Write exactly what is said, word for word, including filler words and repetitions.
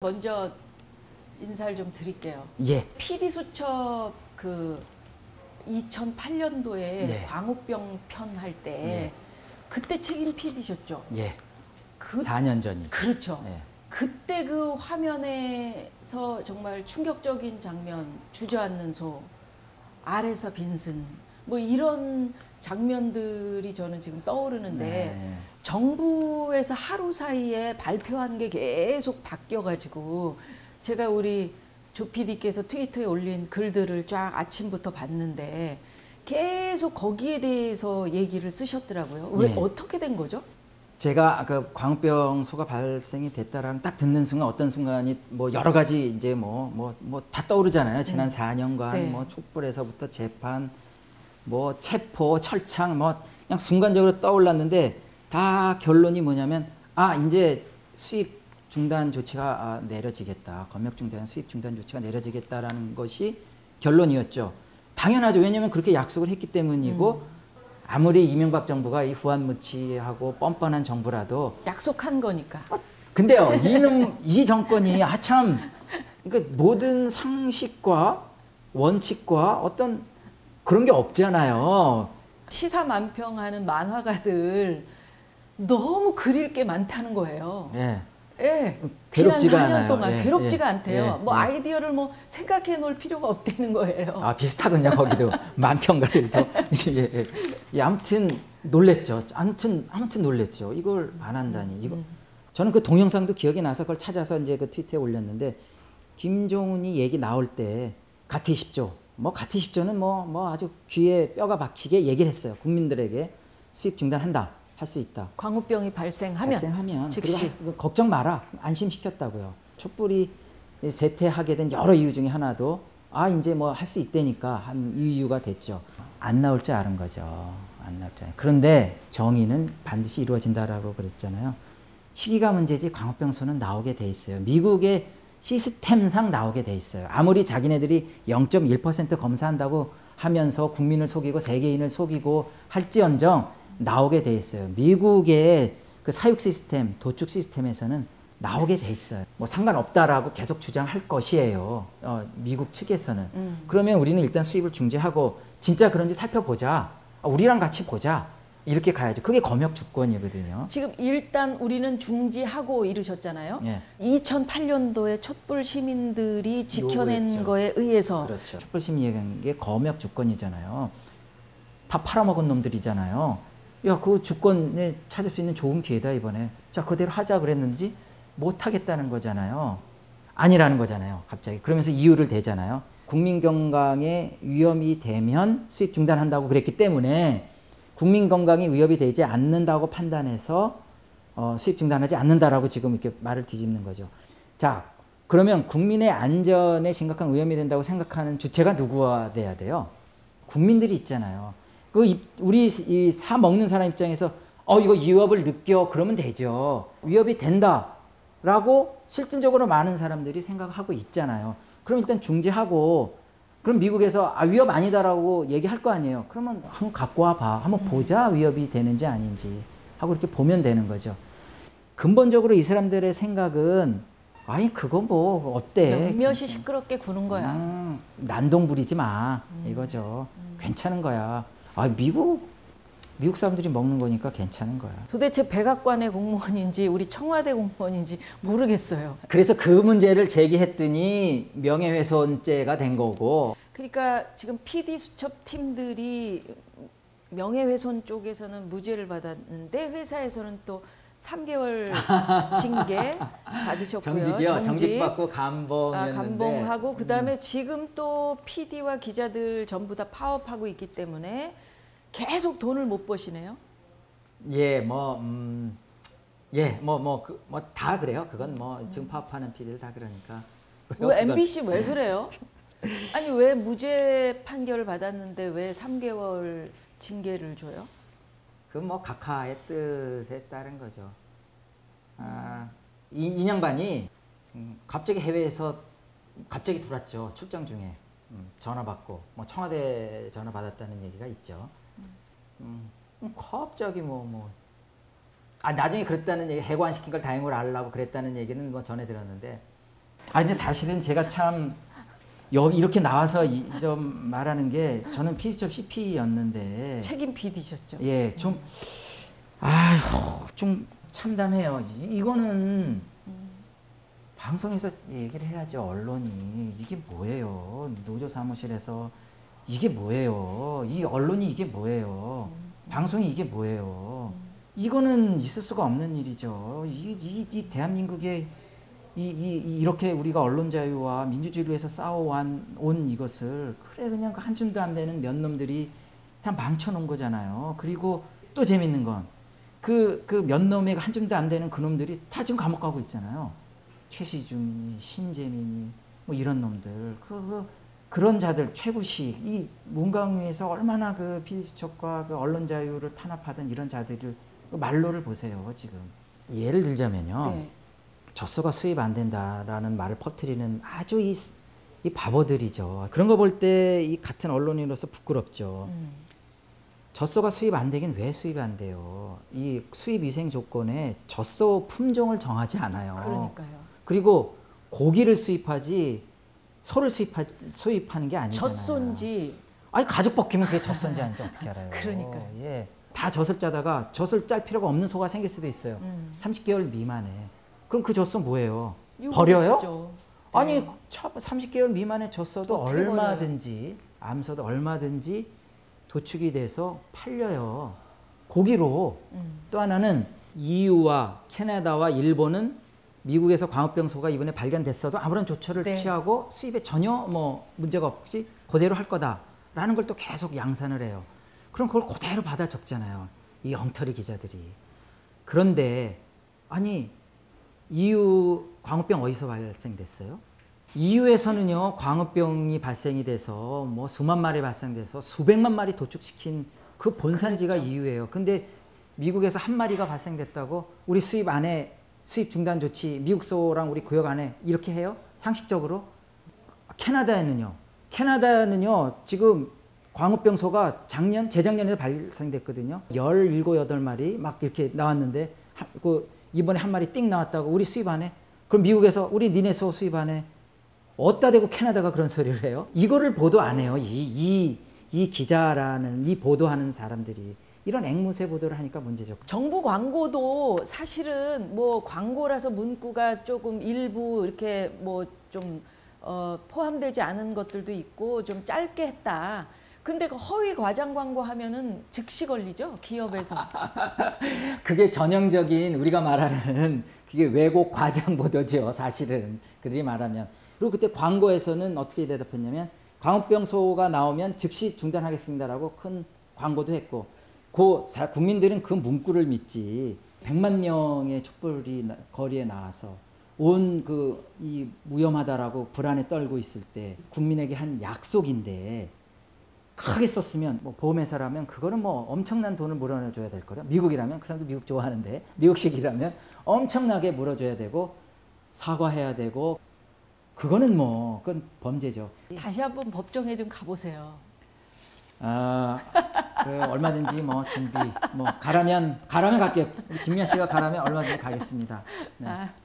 먼저 인사를 좀 드릴게요. 예. 피디수첩 그 이천팔 년도에 예. 광우병 편 할 때 예. 그때 책임 피디셨죠? 예. 그, 사 년 전이죠. 그렇죠. 예. 그때 그 화면에서 정말 충격적인 장면, 주저앉는 소, 아래서 빈슨, 뭐 이런 장면들이 저는 지금 떠오르는데 네. 정부에서 하루 사이에 발표한 게 계속 바뀌어가지고 제가 우리 조 피디께서 트위터에 올린 글들을 쫙 아침부터 봤는데 계속 거기에 대해서 얘기를 쓰셨더라고요. 왜 예. 어떻게 된 거죠? 제가 그 광우병소가 발생이 됐다라는 딱 듣는 순간 어떤 순간이 뭐 여러 가지 이제 뭐 뭐 뭐 다 떠오르잖아요. 지난 음. 사 년간 네. 뭐 촛불에서부터 재판, 뭐 체포, 철창 뭐 그냥 순간적으로 떠올랐는데 다 결론이 뭐냐면 아 이제 수입 중단 조치가 아, 내려지겠다. 검역 중단, 수입 중단 조치가 내려지겠다라는 것이 결론이었죠. 당연하죠. 왜냐하면 그렇게 약속을 했기 때문이고 음. 아무리 이명박 정부가 이 후한무치하고 뻔뻔한 정부라도 약속한 거니까. 어, 근데요 이놈 이 정권이 아참 그러니까 모든 상식과 원칙과 어떤 그런 게 없잖아요. 시사만평하는 만화가들 너무 그릴 게 많다는 거예요. 예. 예. 괴롭지가 지난 사 년 않아요. 동안 예, 괴롭지가 예, 않대요. 예, 뭐 예. 아이디어를 뭐 생각해 놓을 필요가 없다는 거예요. 아 비슷하군요 거기도 만평가들도 예, 예. 예, 아무튼 놀랬죠. 아무튼 아무튼 놀랬죠. 이걸 안 한다니 이거 음. 저는 그 동영상도 기억이 나서 그걸 찾아서 이제 그 트위터에 올렸는데 김종훈이 얘기 나올 때 가티십조 뭐 가티십조는 뭐 뭐 아주 귀에 뼈가 박히게 얘기를 했어요. 국민들에게 수입 중단한다 할 수 있다. 광우병이 발생하면, 발생하면 즉시. 그리고 걱정 마라 안심시켰다고요. 촛불이 쇠퇴하게 된 여러 이유 중에 하나도 아 이제 뭐 할 수 있다니까 한 이유가 됐죠. 안 나올 줄 아는 거죠. 안 나올 줄. 그런데 정의는 반드시 이루어진다라고 그랬잖아요. 시기가 문제지 광우병소는 나오게 돼 있어요. 미국의 시스템상 나오게 돼 있어요. 아무리 자기네들이 영 점 일 퍼센트 검사한다고 하면서 국민을 속이고 세계인을 속이고 할지언정 나오게 돼 있어요. 미국의 그 사육 시스템, 도축 시스템에서는 나오게 돼 있어요. 뭐 상관없다라고 계속 주장할 것이에요. 어, 미국 측에서는. 음. 그러면 우리는 일단 수입을 중지하고 진짜 그런지 살펴보자. 아, 우리랑 같이 보자. 이렇게 가야죠. 그게 검역 주권이거든요. 지금 일단 우리는 중지하고 이르셨잖아요. 예. 이천팔 년도에 촛불 시민들이 지켜낸 요구했죠. 거에 의해서 그렇죠. 촛불 시민 얘기한 게 검역 주권이잖아요. 다 팔아먹은 놈들이잖아요. 야, 그 주권에 찾을 수 있는 좋은 기회다 이번에. 자, 그대로 하자 그랬는지 못 하겠다는 거잖아요. 아니라는 거잖아요. 갑자기. 그러면서 이유를 대잖아요. 국민 건강에 위험이 되면 수입 중단한다고 그랬기 때문에 국민 건강에 위협이 되지 않는다고 판단해서 어, 수입 중단하지 않는다라고 지금 이렇게 말을 뒤집는 거죠. 자, 그러면 국민의 안전에 심각한 위험이 된다고 생각하는 주체가 누구가 돼야 돼요? 국민들이 있잖아요. 그 우리 이 사 먹는 사람 입장에서 어 이거 위협을 느껴 그러면 되죠. 위협이 된다라고 실질적으로 많은 사람들이 생각하고 있잖아요. 그럼 일단 중지하고 그럼 미국에서 아 위협 아니다라고 얘기할 거 아니에요. 그러면 한번 갖고 와봐. 한번 보자 위협이 되는지 아닌지 하고 이렇게 보면 되는 거죠. 근본적으로 이 사람들의 생각은 아니 그거 뭐 어때? 몇몇이 시끄럽게 구는 거야. 음, 난동 부리지 마 음. 이거죠. 음. 괜찮은 거야. 아 미국 미국 사람들이 먹는 거니까 괜찮은 거야. 도대체 백악관의 공무원인지 우리 청와대 공무원인지 모르겠어요. 그래서 그 문제를 제기했더니 명예훼손죄가 된 거고. 그러니까 지금 피디 수첩 팀들이 명예훼손 쪽에서는 무죄를 받았는데 회사에서는 또 삼 개월 징계 받으셨고요. 정직이요. 정직. 정직받고 감봉했는데. 아, 감봉하고 그다음에 음. 지금 또 피디와 기자들 전부 다 파업하고 있기 때문에 계속 돈을 못 버시네요. 예, 뭐 음. 예, 뭐 뭐 그 뭐 다 그래요. 그건 뭐 지금 파업하는 피디들 다 그러니까. 왜 엠비씨 왜 그래요? 아니 왜 무죄 판결을 받았는데 왜 삼 개월 징계를 줘요? 그 뭐 각하의 뜻에 따른 거죠. 아, 이 인양반이 음, 갑자기 해외에서 갑자기 들어왔죠. 출장 중에 음, 전화 받고 뭐 청와대 전화 받았다는 얘기가 있죠. 음, 갑자기 뭐 뭐 아 나중에 그랬다는 얘기 해고안 시킨 걸 다행으로 알라고 그랬다는 얘기는 뭐 전해 들었는데 아 근데 사실은 제가 참 여기 이렇게 나와서 이 점 말하는 게 저는 피디첩 씨피였는데 책임 피디셨죠. 예, 좀 아휴 좀 참담해요. 이, 이거는 방송에서 얘기를 해야죠. 언론이 이게 뭐예요? 노조 사무실에서 이게 뭐예요? 이 언론이 이게 뭐예요? 방송이 이게 뭐예요? 이거는 있을 수가 없는 일이죠. 이, 이, 이 대한민국의 이, 이, 이렇게 우리가 언론 자유와 민주주의를 위해서 싸워온 온 이것을 그래 그냥 한 줌도 안 되는 몇 놈들이 다 망쳐놓은 거잖아요. 그리고 또 재밌는 건 그 그 몇 놈의 한 줌도 안 되는 그 놈들이 다 지금 감옥 가고 있잖아요. 최시중이, 신재민이 뭐 이런 놈들 그, 그 그런 자들 최구식 이 문광위에서 얼마나 그 피디수첩과 그 언론 자유를 탄압하던 이런 자들을 그 말로를 보세요 지금. 예를 들자면요. 네. 젖소가 수입 안 된다라는 말을 퍼뜨리는 아주 이, 이 바보들이죠. 그런 거 볼 때 이 같은 언론인으로서 부끄럽죠. 음. 젖소가 수입 안 되긴 왜 수입이 안 돼요? 이 수입 위생 조건에 젖소 품종을 정하지 않아요. 그러니까요. 그리고 고기를 수입하지 소를 수입하, 수입하는 게 아니잖아요. 젖소인지 아니 가죽 벗기면 그게 젖소인지 아닌지 어떻게 알아요? 그러니까요. 예, 다 젖을 짜다가 젖을 짤 필요가 없는 소가 생길 수도 있어요. 음. 삼십 개월 미만에. 그럼 그 젖소 뭐예요? 버려요? 네. 아니 삼십 개월 미만의 젖소도 어떻게 얼마든지 암소도 얼마든지 도축이 돼서 팔려요. 고기로. 음. 또 하나는 이유와 캐나다와 일본은 미국에서 광우병소가 이번에 발견됐어도 아무런 조처를 네. 취하고 수입에 전혀 뭐 문제가 없이 그대로 할 거다라는 걸 또 계속 양산을 해요. 그럼 그걸 그대로 받아 적잖아요. 이 엉터리 기자들이. 그런데 아니 이유 광우병 어디서 발생됐어요? 이유에서는요 광우병이 발생이 돼서 뭐 수만 마리 발생돼서 수백만 마리 도축시킨 그 본산지가 그렇죠. 이유예요. 근데 미국에서 한 마리가 발생됐다고 우리 수입 안에 수입 중단 조치 미국 소랑 우리 구역 안에 이렇게 해요? 상식적으로? 캐나다에는요. 캐나다는요 지금 광우병소가 작년 재작년에 발생됐거든요. 열일곱 여덟 마리 막 이렇게 나왔는데 하, 그 이번에 한 마리 띵 나왔다고 우리 수입 안에 그럼 미국에서 우리 니네 소 수입 안에 어디다 대고 캐나다가 그런 소리를 해요? 이거를 보도 안 해요. 이, 이, 이 기자라는 이 보도하는 사람들이 이런 앵무새 보도를 하니까 문제죠. 정부 광고도 사실은 뭐 광고라서 문구가 조금 일부 이렇게 뭐 좀 어, 포함되지 않은 것들도 있고 좀 짧게 했다. 근데 그 허위 과장 광고 하면은 즉시 걸리죠 기업에서. 그게 전형적인 우리가 말하는 그게 왜곡 과장 보도죠. 사실은 그들이 말하면. 그리고 그때 광고에서는 어떻게 대답했냐면 광우병소가 나오면 즉시 중단하겠습니다라고 큰 광고도 했고 그 국민들은 그 문구를 믿지 백만 명의 촛불이 거리에 나와서 온 그 이 위험하다라고 불안에 떨고 있을 때 국민에게 한 약속인데 크게 썼으면 뭐 보험회사라면 그거는 뭐 엄청난 돈을 물어줘야 될 거예요. 미국이라면 그 사람도 미국 좋아하는데 미국식이라면 엄청나게 물어줘야 되고 사과해야 되고 그거는 뭐 그건 범죄죠. 다시 한번 법정에 좀 가보세요. 아, 그 얼마든지 뭐 준비 뭐 가라면 가라면 갈게요. 우리 김미아 씨가 가라면 얼마든지 가겠습니다. 네. 아.